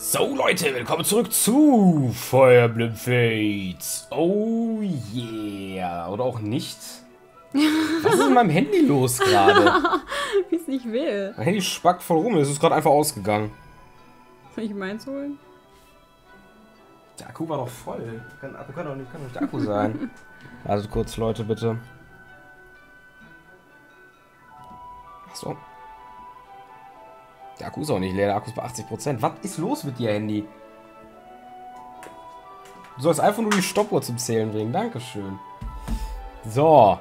So Leute, willkommen zurück zu Fire Emblem Fates. Oh yeah. Oder auch nicht. Was ist mit meinem Handy los gerade? Wie es nicht will. Mein Handy spackt voll rum. Es ist gerade einfach ausgegangen. Soll ich meins holen? Der Akku war doch voll. Kann doch nicht der Akku sein. Also kurz, Leute, bitte. Achso. Der Akku ist auch nicht leer. Der Akku ist bei 80%. Was ist los mit dir, Handy? Du sollst einfach nur die Stoppuhr zum Zählen bringen. Dankeschön. So.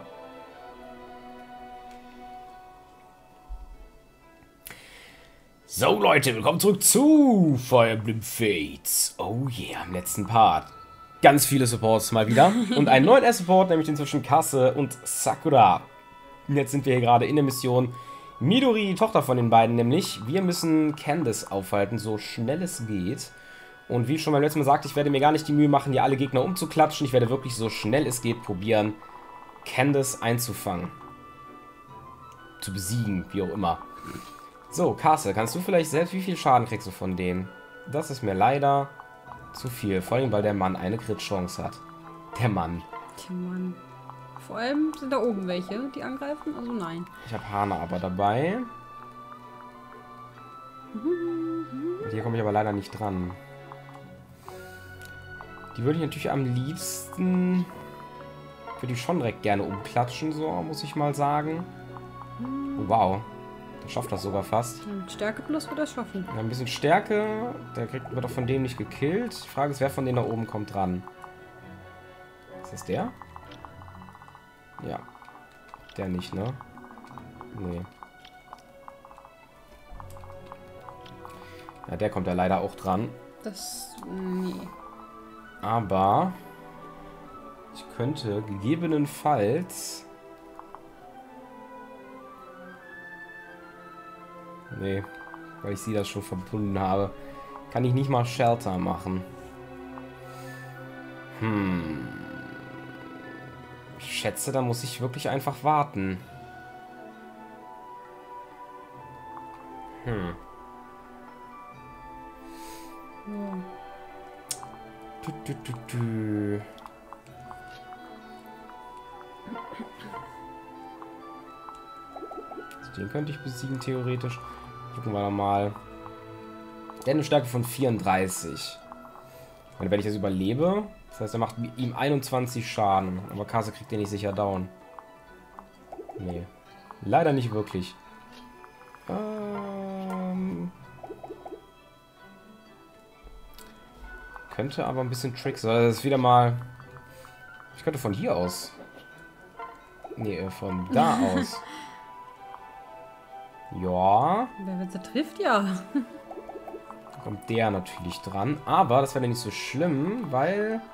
So Leute, willkommen zurück zu Fire Emblem Fates. Oh yeah, im letzten Part. Ganz viele Supports mal wieder. Und einen neuen S-Support, nämlich den zwischen Kase und Sakura. Und jetzt sind wir hier gerade in der Mission Midori, die Tochter von den beiden nämlich. Wir müssen Candace aufhalten, so schnell es geht. Und wie ich schon beim letzten Mal sagte, ich werde mir gar nicht die Mühe machen, hier alle Gegner umzuklatschen. Ich werde wirklich so schnell es geht probieren, Candace einzufangen. Zu besiegen, wie auch immer. So, Kase, kannst du vielleicht selbst, wie viel Schaden kriegst du von dem? Das ist mir leider zu viel. Vor allem, weil der Mann eine Crit-Chance hat. Der Mann. Tja, Mann. Vor allem sind da oben welche, die angreifen, also nein. Ich habe Hana aber dabei. Und hier komme ich aber leider nicht dran. Die würde ich natürlich am liebsten... Würde ich schon direkt gerne umklatschen, so, muss ich mal sagen. Oh, wow. Der schafft das sogar fast. Mit Stärke plus wird er schaffen. Ja, ein bisschen Stärke. Der wird doch von dem nicht gekillt. Die Frage ist, wer von denen da oben kommt dran. Ist das der? Ja. Der nicht, ne? Nee. Ja, der kommt ja leider auch dran. Das... nee. Aber... ich könnte gegebenenfalls... Nee, weil ich sie das schon verbunden habe. Kann ich nicht mal Shelter machen. Ich schätze, da muss ich wirklich einfach warten. Ja. Den könnte ich besiegen, theoretisch. Gucken wir mal. Der hat eine Stärke von 34. Und wenn ich das überlebe, das heißt, er macht ihm 21 Schaden. Aber Kase kriegt den nicht sicher down. Nee. Leider nicht wirklich. Könnte aber ein bisschen Tricks. Das ist wieder mal... Ich könnte von hier aus... Nee, von da aus. Ja. Wenn sie trifft, ja. Da kommt der natürlich dran. Aber das wäre nicht so schlimm, weil...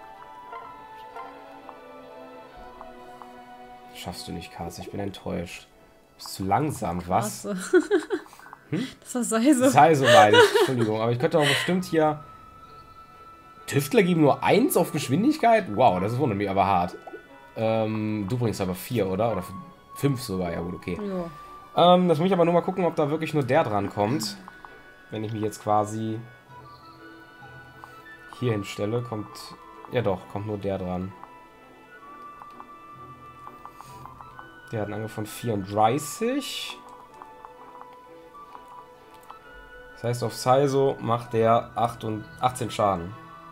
Schaffst du nicht, Kase. Ich bin enttäuscht. Du bist zu langsam, was? Das war Saizo. Saizo meine ich. Entschuldigung, aber ich könnte auch bestimmt hier... Tüftler geben nur 1 auf Geschwindigkeit? Wow, das wundert mich aber hart. Du bringst aber 4, oder? Oder 5 sogar. Ja gut, okay. Ja. Das muss ich aber nur mal gucken, ob da wirklich nur der dran kommt. Wenn ich mich jetzt quasi hier hinstelle, kommt... Ja doch, kommt nur der dran. Der hat einen Angriff von 34. Das heißt, auf Saizo macht der 18 Schaden.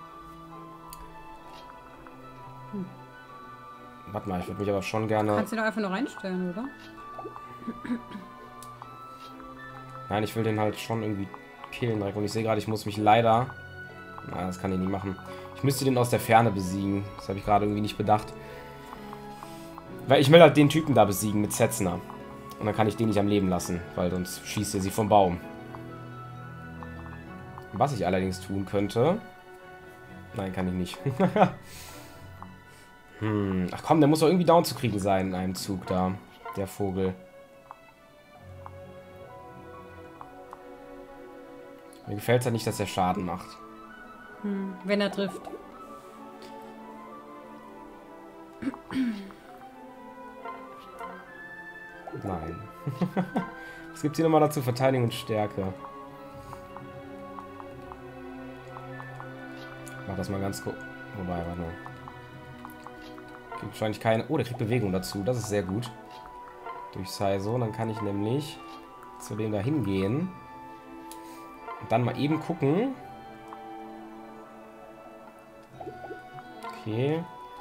Warte mal, ich würde mich aber schon gerne... Kannst du ihn doch einfach nur reinstellen, oder? Nein, ich will den halt schon irgendwie killen direkt. Und ich sehe gerade, ich muss mich leider... Na, das kann ich nicht machen. Ich müsste den aus der Ferne besiegen. Das habe ich gerade irgendwie nicht bedacht. Weil ich will halt den Typen da besiegen mit Setzner. Und dann kann ich den nicht am Leben lassen, weil sonst schießt er sie vom Baum. Was ich allerdings tun könnte... Nein, kann ich nicht. Ach komm, der muss doch irgendwie down zu kriegen sein in einem Zug da. Der Vogel. Mir gefällt es ja nicht, dass er Schaden macht. Wenn er trifft. Nein. Was gibt es hier nochmal dazu? Verteidigung und Stärke. Mach das mal ganz kurz. Wobei, warte mal. Kriegt wahrscheinlich keine... Oh, der kriegt Bewegung dazu. Das ist sehr gut. Durch Saizo. Dann kann ich nämlich zu dem da hingehen. Und dann mal eben gucken. Okay.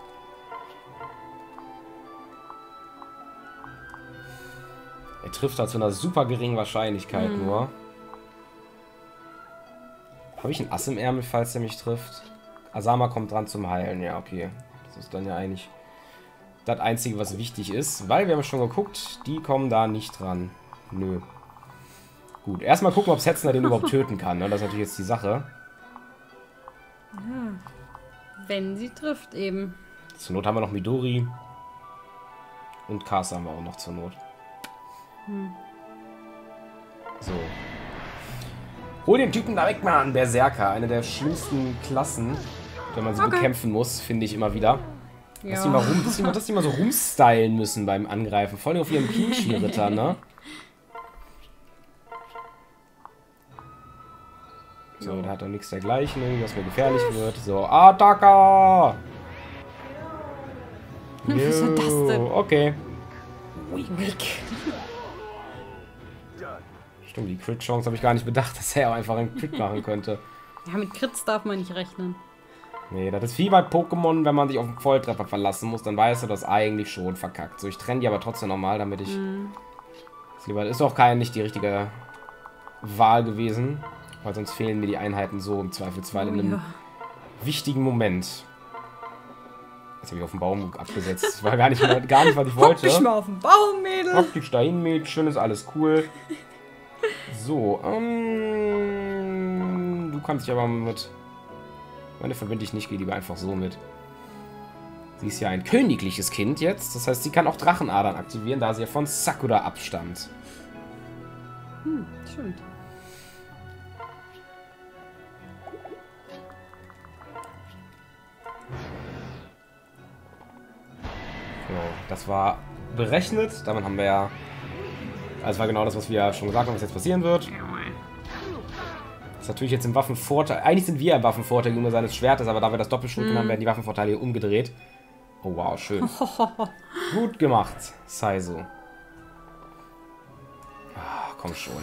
Er trifft halt zu einer super geringen Wahrscheinlichkeit nur. Habe ich ein Ass im Ärmel, falls er mich trifft? Asama kommt dran zum Heilen. Ja, okay. Das ist dann ja eigentlich das Einzige, was wichtig ist. Weil wir haben schon geguckt, die kommen da nicht dran. Nö. Gut, erstmal gucken, ob Setzner den überhaupt töten kann. Ne? Das ist natürlich jetzt die Sache. Ja. Wenn sie trifft eben. Zur Not haben wir noch Midori. Und Kasa haben wir auch noch zur Not. So. Hol den Typen da weg, Mann. Berserker. Eine der schlimmsten Klassen, wenn man sie bekämpfen muss, finde ich immer wieder. Ja. Dass die mal so rumstylen müssen beim Angreifen. Vor allem auf ihrem Kinshi-Ritter, ne? So, da hat er nichts dergleichen, was mir gefährlich wird. So, Attacke! Was ist denn das denn? Okay. Weak. Stimmt, die Crit-Chance habe ich gar nicht bedacht, dass er auch einfach einen Crit machen könnte. Ja, mit Crits darf man nicht rechnen. Nee, das ist wie bei Pokémon, wenn man sich auf einen Volltreffer verlassen muss, dann weißt du das eigentlich schon verkackt. So, ich trenne die aber trotzdem nochmal, damit ich... Das ist auch nicht die richtige Wahl gewesen, weil sonst fehlen mir die Einheiten so im Zweifelsfall in einem wichtigen Moment. Jetzt habe ich auf den Baum abgesetzt. Das war gar nicht, was ich wollte. Hock dich mal auf den Baum, Mädel. Hock dich dahin, Mädchen, ist alles cool. So, du kannst dich aber mit... Meine verbinde ich nicht, gehe lieber einfach so mit. Sie ist ja ein königliches Kind jetzt. Das heißt, sie kann auch Drachenadern aktivieren, da sie ja von Sakura abstammt. Stimmt. So, das war berechnet. Damit haben wir ja... Das war genau das, was wir ja schon gesagt haben, was jetzt passieren wird. Das ist natürlich jetzt im Waffenvorteil. Eigentlich sind wir im Waffenvorteil gegenüber seines Schwertes, aber da wir das Doppelschultern haben, werden die Waffenvorteile hier umgedreht. Oh wow, schön. Gut gemacht, Saizo. Ach, komm schon,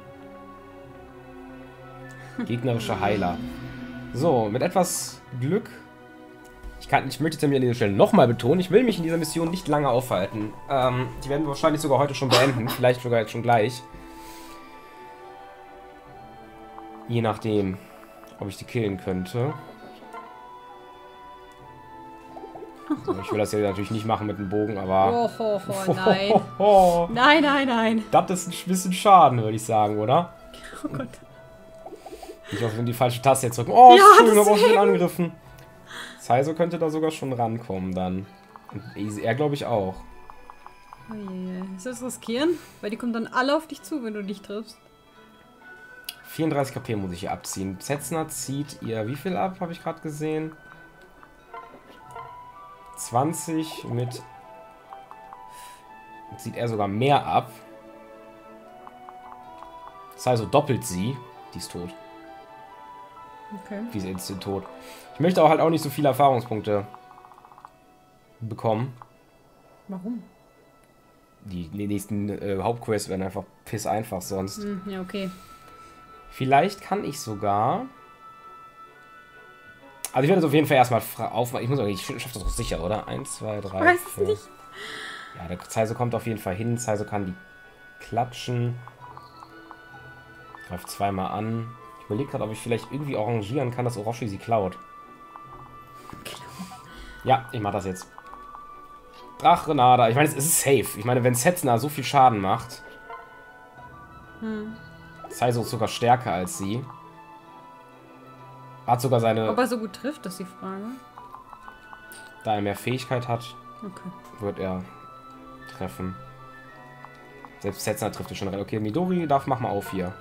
ey. Gegnerische Heiler. So, mit etwas Glück. Ich möchte jetzt an dieser Stelle nochmal betonen, ich will mich in dieser Mission nicht lange aufhalten. Die werden wir wahrscheinlich sogar heute schon beenden. Vielleicht sogar jetzt schon gleich. Je nachdem, ob ich die killen könnte. So, ich will das ja natürlich nicht machen mit dem Bogen, aber... Nein. Nein, nein, nein. Das ist ein bisschen Schaden, würde ich sagen, oder? Oh Gott. Ich hoffe, wenn die falsche Taste jetzt drücken. Oh, ja, schön, aber auch schon angegriffen. Saizo könnte da sogar schon rankommen dann. Und er glaube ich auch. Oh je. Ist das riskieren? Weil die kommen dann alle auf dich zu, wenn du dich triffst. 34 KP muss ich hier abziehen. Setzner zieht ihr wie viel ab, habe ich gerade gesehen? 20 mit... Zieht er sogar mehr ab. Saizo doppelt sie. Die ist tot. Okay. Die ist instant tot. Ich möchte auch halt auch nicht so viele Erfahrungspunkte bekommen. Warum? Die nächsten Hauptquests werden einfach piss einfach sonst. Ja, okay. Vielleicht kann ich sogar... Also ich werde das auf jeden Fall erstmal aufmachen. Ich muss sagen, ich schaffe das doch sicher, oder? 1, 2, 3, Weiß 4. es nicht. Ja, der Saizo kommt auf jeden Fall hin. Saizo kann die klatschen. Greift zweimal an. Ich überlege gerade, ob ich vielleicht irgendwie arrangieren kann, dass Orochi sie klaut. Ja, ich mache das jetzt. Drachenada. Ich meine, es ist safe. Ich meine, wenn Setzner so viel Schaden macht... Saizo ist sogar stärker als sie. Hat sogar seine... Ob er so gut trifft, ist die Frage. Da er mehr Fähigkeit hat, Okay. wird er treffen. Selbst Setzner trifft er schon. Okay, Midori mach mal auf hier.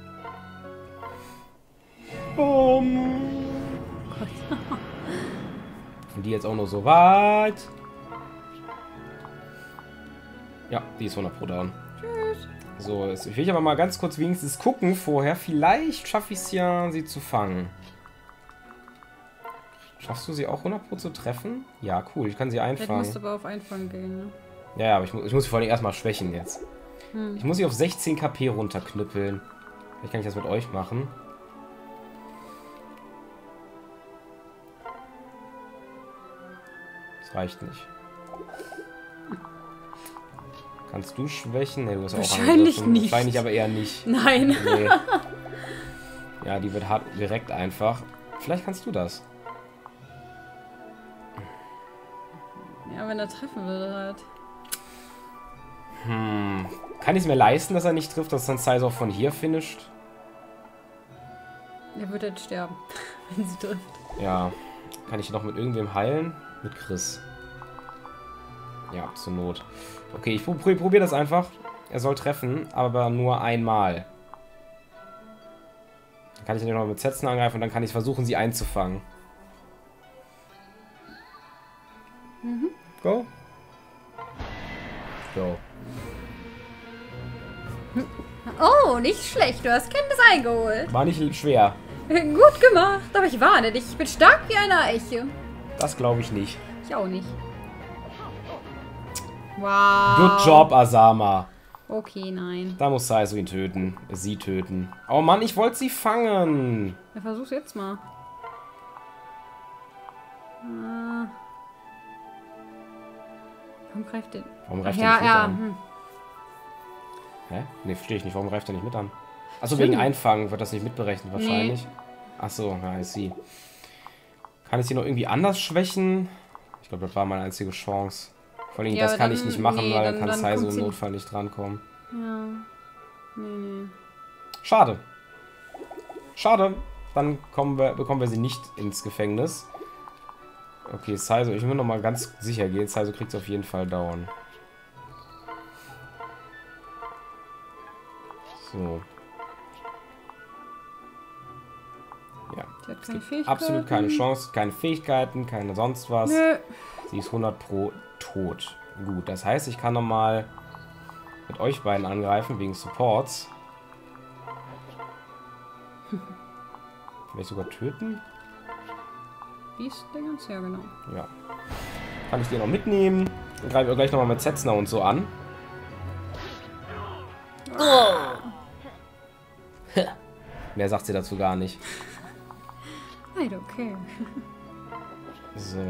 Und die jetzt auch nur so weit. Ja, die ist 100 Pro down. Tschüss. So, jetzt will ich aber mal ganz kurz wenigstens gucken vorher. Vielleicht schaffe ich es ja, sie zu fangen. Schaffst du sie auch 100% zu treffen? Ja, cool. Ich kann sie Vielleicht einfangen. musst du aber auf Einfangen gehen, ne? Ja, aber ich muss sie vor allem erstmal schwächen jetzt. Ich muss sie auf 16 KP runterknüppeln. Vielleicht kann ich das mit euch machen. Das reicht nicht. Kannst du schwächen? Ne, du hast auch Wahrscheinlich angegriffen. nicht. Wahrscheinlich aber eher nicht. Nein. Nee. Ja, die wird hart direkt einfach. Vielleicht kannst du das. Ja, wenn er treffen würde halt. Kann ich es mir leisten, dass er nicht trifft, dass dann Size auch von hier finisht? Er wird jetzt sterben, wenn sie trifft. Ja. Kann ich noch mit irgendwem heilen? Mit Chris. Ja, zur Not. Okay, ich probiere das einfach. Er soll treffen, aber nur einmal. Dann kann ich ihn noch mit Sätzen angreifen und dann kann ich versuchen, sie einzufangen. Go. Go. Oh, nicht schlecht. Du hast Kenntnis eingeholt. War nicht schwer. Gut gemacht. Aber ich warne dich. Ich bin stark wie eine Eiche. Das glaube ich nicht. Ich auch nicht. Wow. Good job, Asama. Okay, nein. Da muss Saizo ihn töten. Sie töten. Oh Mann, ich wollte sie fangen. Ja, versuch's jetzt mal. Warum greift der? Warum Ach, greift er ja, nicht mit ja. an? Hä? Ne, verstehe ich nicht. Warum greift er nicht mit an? Achso, Stimmt. wegen Einfangen wird das nicht mitberechnet wahrscheinlich. Achso, ja, I see. Kann ich sie noch irgendwie anders schwächen? Ich glaube, das war meine einzige Chance. Vor allem, Ja, das aber kann dann- ich nicht machen, nee, weil dann dann kann Saizo kommt im sie- Notfall nicht drankommen. Ja. Nee. Schade. Schade. Dann bekommen wir sie nicht ins Gefängnis. Okay, Saizo, ich will noch mal ganz sicher gehen. Saizo kriegt es auf jeden Fall down. So. Ja. Sie hat keine Fähigkeiten. Absolut keine Chance, keine Fähigkeiten, keine sonst was. Nö. Sie ist 100 pro tot. Gut, das heißt, ich kann noch mal mit euch beiden angreifen, wegen Supports. Vielleicht sogar töten? Beast-Dingens? Ja, genau. Ja. Kann ich den noch mitnehmen? Dann greifen wir gleich noch mal mit Setzner und so an. Mehr sagt sie dazu gar nicht. Nein, okay. So.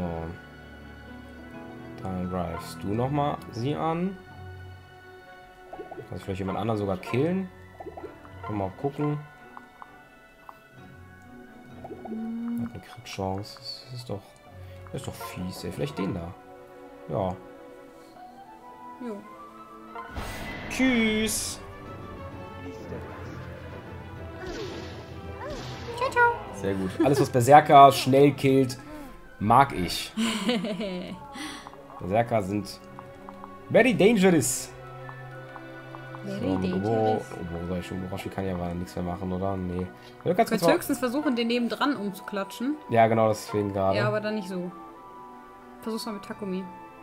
Dann greifst du noch mal sie an. Kannst vielleicht jemand anderen sogar killen. Mal gucken. Hat eine Crit-Chance. Das ist doch fies, ey. Vielleicht den da. Ja. Jo. Tschüss. Ciao, ciao. Sehr gut. Alles, was Berserker schnell killt, mag ich. Berserker sind very dangerous. Very dangerous. Orochi kann ja aber nichts mehr machen, oder? Nee. Du Du kannst höchstens versuchen, den nebendran umzuklatschen. Ja, genau, deswegen gerade. Ja, aber dann nicht so. Versuch's mal mit Takumi.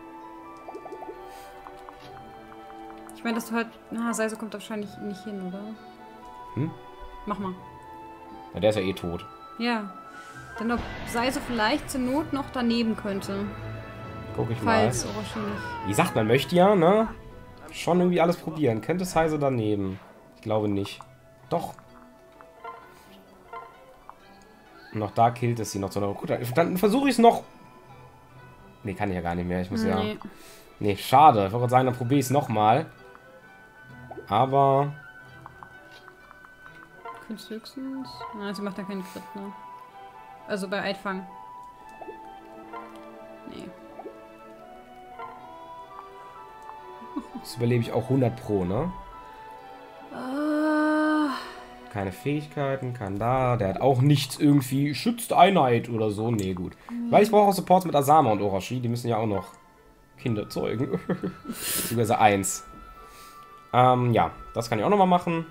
Ich meine, dass du halt... Na, Saizo kommt wahrscheinlich nicht hin, oder? Hm? Mach mal. Ja, der ist ja eh tot. Ja. Dann ob Saizo vielleicht zur Not noch daneben könnte. Guck ich mal. Falls Orochi nicht... Wie gesagt, man möchte ja, ne? Schon irgendwie alles probieren. Könnte Saizo daneben? Ich glaube nicht. Doch. Und noch da killt es sie noch. Gut, dann versuche ich es noch. Nee, kann ich ja gar nicht mehr. Ich muss ja... Nee. Nee, schade. Ich wollte sagen, dann probiere ich es nochmal. Aber... Könntest höchstens... Nein, sie macht ja keinen Crit, ne? Also bei Eidfang. Nee. Das überlebe ich auch 100 pro, ne? Keine Fähigkeiten, kann da. Der hat auch nichts irgendwie. Schützt Einheit oder so. Nee, gut. Weil ich brauche auch Supports mit Asama und Orochi. Die müssen ja auch noch Kinder zeugen. Beziehungsweise 1. Ja, das kann ich auch nochmal machen.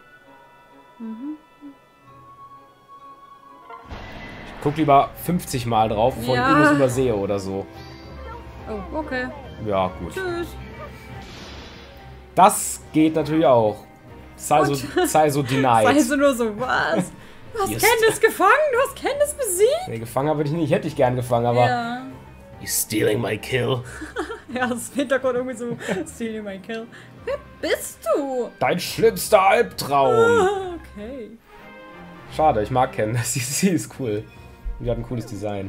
Ich guck lieber 50 Mal drauf, bevor ich Ja. irgendwas übersehe oder so. Oh, okay. Ja, gut. Tschüss. Das geht natürlich auch. Saizo denied. Saizo nur so, was? Du hast Yes. Candice gefangen? Du hast Candice besiegt? Nee, gefangen habe ich nicht. Hätte ich gern gefangen, aber... Ja. You're stealing my kill. Ja, das Hintergrund irgendwie so. Steal my kill. Wer bist du? Dein schlimmster Albtraum. Ah, okay. Schade, ich mag Ken. Sie ist cool. Die hat ein cooles Design.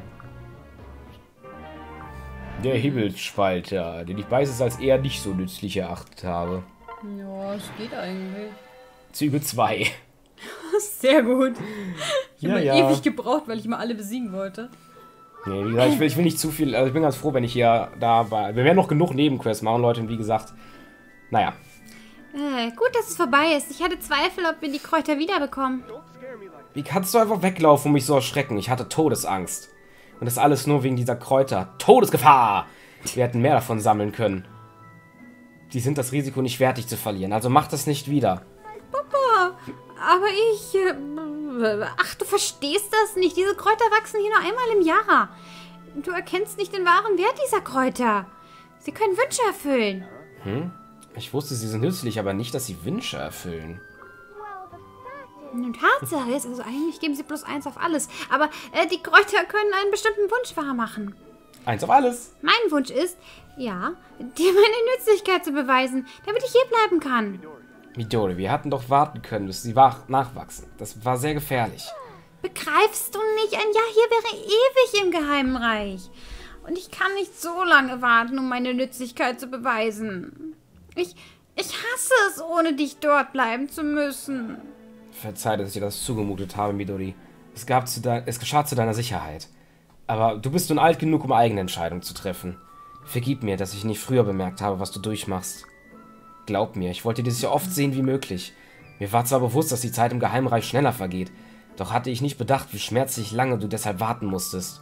Der Himmelsspalter, den ich beißes als eher nicht so nützlich erachtet habe. Ja, es geht eigentlich. Züge 2. Sehr gut. Ich habe Ja. ewig gebraucht, weil ich mal alle besiegen wollte. Nee, wie gesagt, ich will nicht zu viel. Also ich bin ganz froh, wenn ich hier da war. Wir werden noch genug Nebenquests machen, Leute. Und wie gesagt, naja. Gut, dass es vorbei ist. Ich hatte Zweifel, ob wir die Kräuter wiederbekommen. Wie kannst du einfach weglaufen und mich so erschrecken? Ich hatte Todesangst. Und das alles nur wegen dieser Kräuter. Todesgefahr! Wir hätten mehr davon sammeln können. Die sind das Risiko nicht wert, dich zu verlieren. Also mach das nicht wieder. Papa, aber ich... ach, du verstehst das nicht. Diese Kräuter wachsen hier nur einmal im Jahr. Du erkennst nicht den wahren Wert dieser Kräuter. Sie können Wünsche erfüllen. Ich wusste, sie sind nützlich, aber nicht, dass sie Wünsche erfüllen. Nun, Tatsache ist, also eigentlich geben sie +1 auf alles. Aber die Kräuter können einen bestimmten Wunsch wahrmachen. 1 auf alles. Mein Wunsch ist, ja, dir meine Nützlichkeit zu beweisen, damit ich hier bleiben kann. Midori, wir hatten doch warten können, bis sie nachwachsen. Das war sehr gefährlich. Begreifst du nicht? Ein Jahr hier wäre ewig im Geheimen Reich. Und ich kann nicht so lange warten, um meine Nützlichkeit zu beweisen. Ich hasse es, ohne dich dort bleiben zu müssen. Verzeih, dass ich dir das zugemutet habe, Midori. Es geschah zu deiner Sicherheit. Aber du bist nun alt genug, um eigene Entscheidungen zu treffen. Vergib mir, dass ich nicht früher bemerkt habe, was du durchmachst. Glaub mir, ich wollte dir so oft sehen wie möglich. Mir war zwar bewusst, dass die Zeit im Geheimreich schneller vergeht, doch hatte ich nicht bedacht, wie schmerzlich lange du deshalb warten musstest.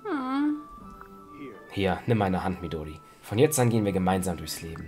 Hier, nimm meine Hand, Midori. Von jetzt an gehen wir gemeinsam durchs Leben.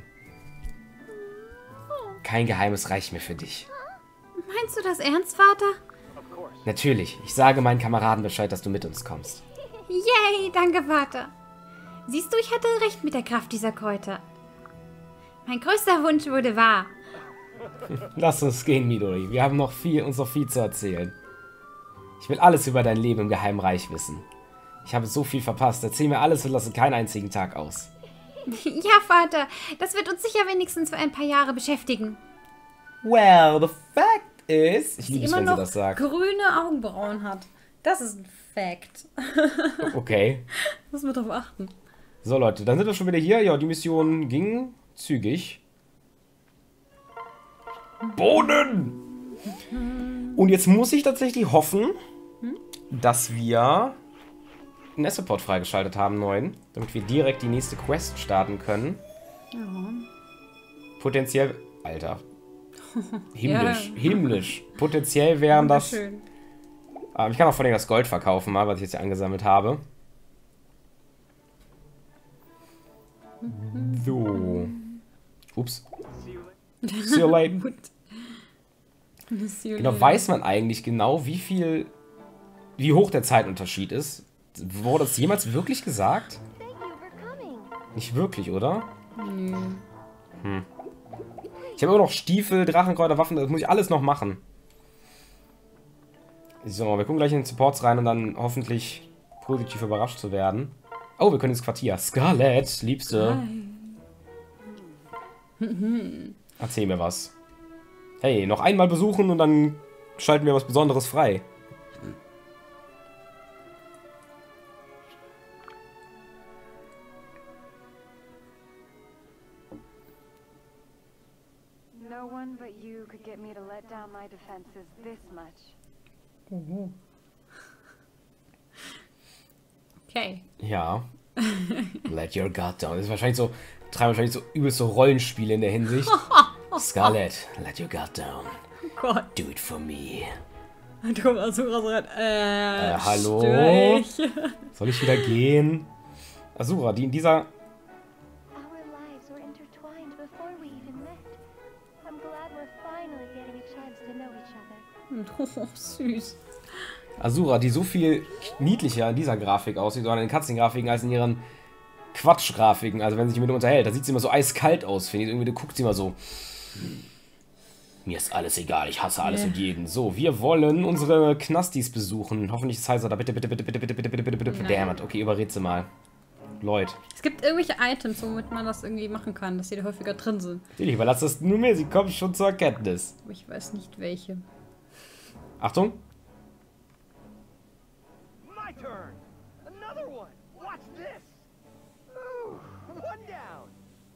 Kein Geheimes reicht mehr für dich. Meinst du das ernst, Vater? Natürlich, ich sage meinen Kameraden Bescheid, dass du mit uns kommst. Yay, danke, Vater. Siehst du, ich hatte recht mit der Kraft dieser Kräuter. Mein größter Wunsch wurde wahr. Lass uns gehen, Midori. Wir haben uns noch viel zu erzählen. Ich will alles über dein Leben im Geheimreich wissen. Ich habe so viel verpasst. Erzähl mir alles und lasse keinen einzigen Tag aus. Ja, Vater, das wird uns sicher wenigstens für ein paar Jahre beschäftigen. Well, the fact is... Ich Die liebe es, immer wenn sie noch das sagt. grüne Augenbrauen hat. Das ist ein Fact. Okay. Muss man drauf achten. So, Leute, dann sind wir schon wieder hier. Ja, die Mission ging zügig. Bohnen! Und jetzt muss ich tatsächlich hoffen, dass wir einen S-Support freigeschaltet haben, neuen, damit wir direkt die nächste Quest starten können. Ja. Potenziell... Alter. Himmlisch. Ja. Himmlisch. Potenziell wären das... Wunderschön. Ich kann auch vor allem das Gold verkaufen, mal, was ich jetzt hier angesammelt habe. So. Ups. See you later. Gut. See you Genau, later. weiß man eigentlich genau, wie hoch der Zeitunterschied ist? Wurde das jemals wirklich gesagt? Nicht wirklich, oder? Nö. Ich habe immer noch Stiefel, Drachenkräuter, Waffen, das muss ich alles noch machen. So, wir gucken gleich in den Supports rein und dann hoffentlich positiv überrascht zu werden. Oh, wir können ins Quartier. Scarlett, Liebste. Erzähl mir was. Hey, noch einmal besuchen und dann schalten wir was Besonderes frei. No one but you could get me to let down my defenses this much. Oh. Okay. Ja. Let your guard down. Das ist wahrscheinlich so, treiben wahrscheinlich so übelst so Rollenspiele in der Hinsicht. Scarlett, let your guard down. Oh Gott. Do it for me. Da kommt Asura so rein. Hallo? Strich. Soll ich wieder gehen? Asura, die in dieser... Our lives were intertwined before we even met. I'm glad we're finally getting a chance to know each other. Oh, süß. Asura, die so viel niedlicher in dieser Grafik aussieht, oder in den Cutscene-Grafiken, als in ihren Quatsch-Grafiken. Also wenn sie sich mit ihr unterhält, da sieht sie immer so eiskalt aus, finde ich. Irgendwie, du guckst sie immer so. Mir ist alles egal, ich hasse alles und jeden. So, wir wollen unsere Knastis besuchen. Hoffentlich ist Heiser da. Bitte, bitte, bitte, bitte, bitte, bitte, bitte, bitte, bitte. Damn it. Okay, überred sie mal. Lloyd. Es gibt irgendwelche Items, womit man das irgendwie machen kann, dass die da häufiger drin sind. Ich überlasse das nur mir, sie kommen schon zur Erkenntnis. Aber ich weiß nicht welche. Achtung. My turn. Another one. Watch this. Ooh, one down.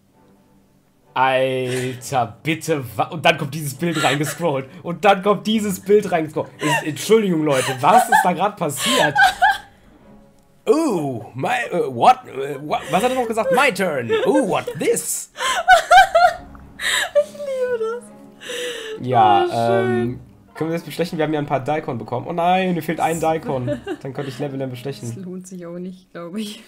Alter, bitte. Und dann kommt dieses Bild reingescrollt. Und dann kommt dieses Bild reingescrollt. Entschuldigung, Leute, was ist da gerade passiert? Oh, what? Was hat er noch gesagt? My turn. Oh, what this? Ich liebe das. Ja, können wir das bestechen? Wir haben ja ein paar Daikon bekommen. Oh nein, mir fehlt ein Daikon. Dann könnte ich Level Das bestechen. lohnt sich auch nicht, glaube ich.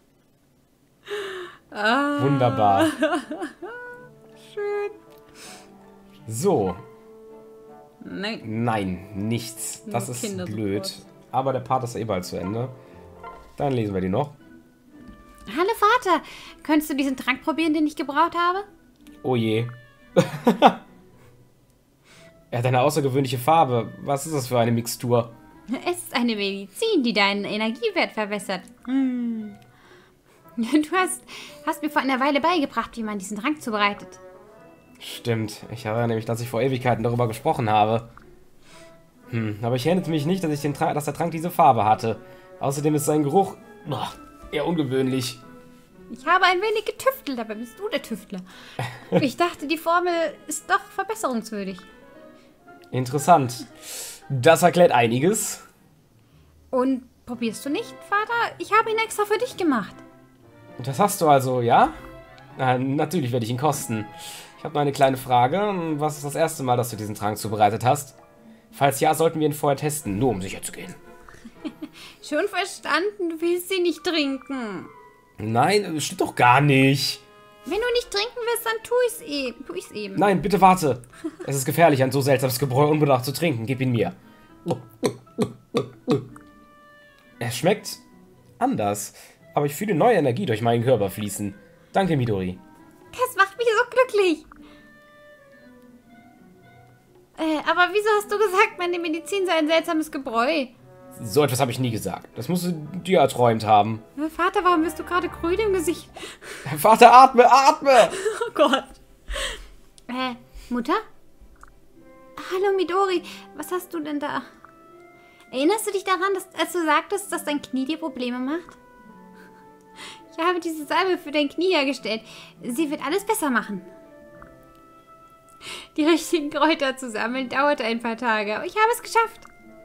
Wunderbar. Schön. So. Nein. Nein, nichts. Das Nur ist Kinder blöd. sofort. Aber der Part ist eh bald zu Ende. Dann lesen wir die noch. Hallo Vater, könntest du diesen Trank probieren, den ich gebraut habe? Oh je. Er hat eine außergewöhnliche Farbe. Was ist das für eine Mixtur? Es ist eine Medizin, die deinen Energiewert verbessert. Du hast mir vor einer Weile beigebracht, wie man diesen Trank zubereitet. Stimmt. Ich erinnere nämlich, dass ich vor Ewigkeiten darüber gesprochen habe. Aber ich erinnerte mich nicht, dass der Trank diese Farbe hatte. Außerdem ist sein Geruch eher ungewöhnlich. Ich habe ein wenig getüftelt, aber bist du der Tüftler? Ich dachte, die Formel ist doch verbesserungswürdig. Interessant. Das erklärt einiges. Und probierst du nicht, Vater? Ich habe ihn extra für dich gemacht. Das hast du also, ja? Natürlich werde ich ihn kosten. Ich habe noch eine kleine Frage. Was ist das erste Mal, dass du diesen Trank zubereitet hast? Falls ja, sollten wir ihn vorher testen, nur um sicher zu gehen. Schon verstanden, du willst sie nicht trinken. Nein, das stimmt doch gar nicht. Wenn du nicht trinken willst, dann tu ich's eben. Nein, bitte warte. Es ist gefährlich, ein so seltsames Gebräu unbedacht zu trinken. Gib ihn mir. Er schmeckt anders, aber ich fühle neue Energie durch meinen Körper fließen. Danke, Midori. Das macht mich so glücklich. Aber wieso hast du gesagt, meine Medizin sei ein seltsames Gebräu? So etwas habe ich nie gesagt. Das musst du dir erträumt haben. Vater, warum bist du gerade grün im Gesicht? Vater, atme, atme! Oh Gott. Mutter? Hallo, Midori. Was hast du denn da? Erinnerst du dich daran, als du sagtest, dass dein Knie dir Probleme macht? Ich habe diese Salbe für dein Knie hergestellt. Sie wird alles besser machen. Die richtigen Kräuter zu sammeln dauerte ein paar Tage, aber ich habe es geschafft.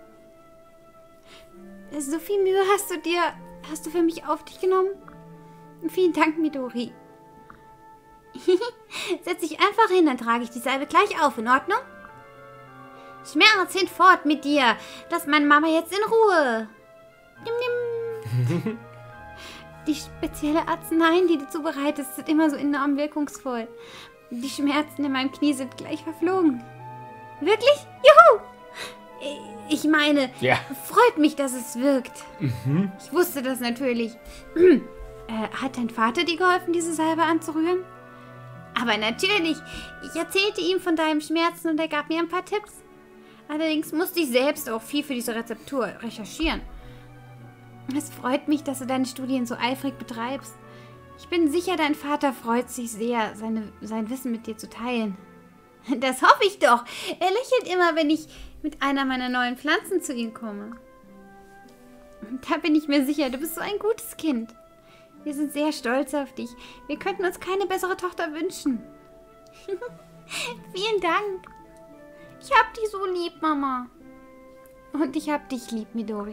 So viel Mühe hast du für mich auf dich genommen? Vielen Dank, Midori. Setz dich einfach hin, dann trage ich die Salbe gleich auf, in Ordnung? Schmerz hinfort mit dir. Lass meine Mama jetzt in Ruhe. Nimm, nimm. Die spezielle Arzneien, die du zubereitest, sind immer so enorm wirkungsvoll. Die Schmerzen in meinem Knie sind gleich verflogen. Wirklich? Juhu! Ich meine, Ja. freut mich, dass es wirkt. Ich wusste das natürlich. Hat dein Vater dir geholfen, diese Salbe anzurühren? Aber natürlich. Ich erzählte ihm von deinem Schmerzen und er gab mir ein paar Tipps. Allerdings musste ich selbst auch viel für diese Rezeptur recherchieren. Es freut mich, dass du deine Studien so eifrig betreibst. Ich bin sicher, dein Vater freut sich sehr, sein Wissen mit dir zu teilen. Das hoffe ich doch. Er lächelt immer, wenn ich mit einer meiner neuen Pflanzen zu ihm komme. Da bin ich mir sicher, du bist so ein gutes Kind. Wir sind sehr stolz auf dich. Wir könnten uns keine bessere Tochter wünschen. Vielen Dank. Ich hab dich so lieb, Mama. Und ich hab dich lieb, Midori.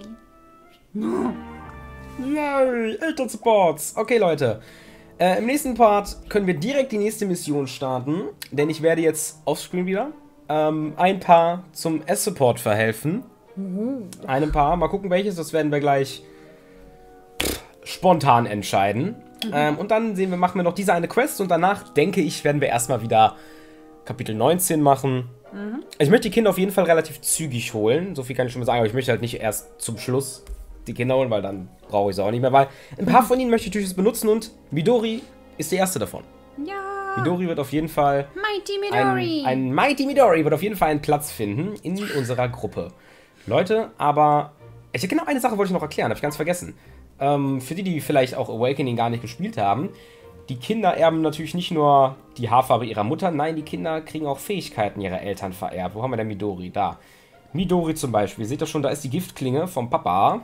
Yay, Elternsupports. Okay, Leute. Im nächsten Part können wir direkt die nächste Mission starten, denn ich werde jetzt offscreen wieder ein Paar zum S-Support verhelfen. Einem Paar. Mal gucken, welches. Das werden wir gleich spontan entscheiden. Und dann machen wir noch diese eine Quest und danach, denke ich, werden wir erstmal wieder Kapitel 19 machen. Ich möchte die Kinder auf jeden Fall relativ zügig holen. So viel kann ich schon mal sagen, aber ich möchte halt nicht erst zum Schluss die Kinder holen, weil dann brauche ich sie auch nicht mehr. Weil ein paar von ihnen möchte ich durchaus benutzen und Midori ist die erste davon. Ja. Midori wird auf jeden Fall... Mighty Midori. Ein Mighty Midori wird auf jeden Fall einen Platz finden in unserer Gruppe. Leute, aber... Genau eine Sache wollte ich noch erklären, habe ich ganz vergessen. Für die vielleicht auch Awakening gar nicht gespielt haben, die Kinder erben natürlich nicht nur die Haarfarbe ihrer Mutter, nein, die Kinder kriegen auch Fähigkeiten ihrer Eltern vererbt. Wo haben wir denn Midori? Da. Midori zum Beispiel, seht ihr schon, da ist die Giftklinge vom Papa.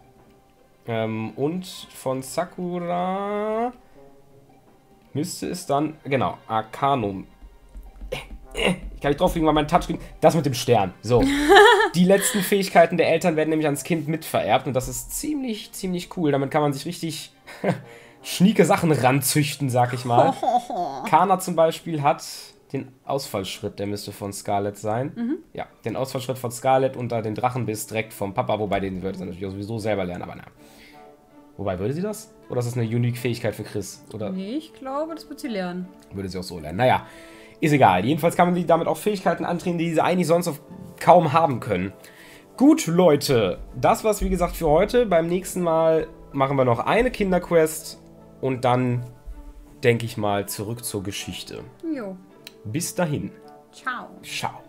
Und von Sakura müsste es dann, genau, Arcanum. Ich kann nicht drauflegen, weil mein Touchscreen... Das mit dem Stern. So. Die letzten Fähigkeiten der Eltern werden nämlich ans Kind mitvererbt. Und das ist ziemlich, ziemlich cool. Damit kann man sich richtig schnieke Sachen ranzüchten, sag ich mal. Kana zum Beispiel hat den Ausfallschritt. Der müsste von Scarlet sein. Ja, den Ausfallschritt von Scarlet und da den Drachenbiss direkt vom Papa. Wobei, den würde sie natürlich sowieso selber lernen. Aber na. Wobei, würde sie das? Oder ist das eine Unique-Fähigkeit für Chris? Oder? Nee, ich glaube, das wird sie lernen. Würde sie auch so lernen. Naja. Ist egal. Jedenfalls kann man sie damit auch Fähigkeiten antreten, die sie eigentlich sonst kaum haben können. Gut, Leute. Das war's, wie gesagt, für heute. Beim nächsten Mal machen wir noch eine Kinderquest. Und dann, denke ich mal, zurück zur Geschichte. Jo. Bis dahin. Ciao. Ciao.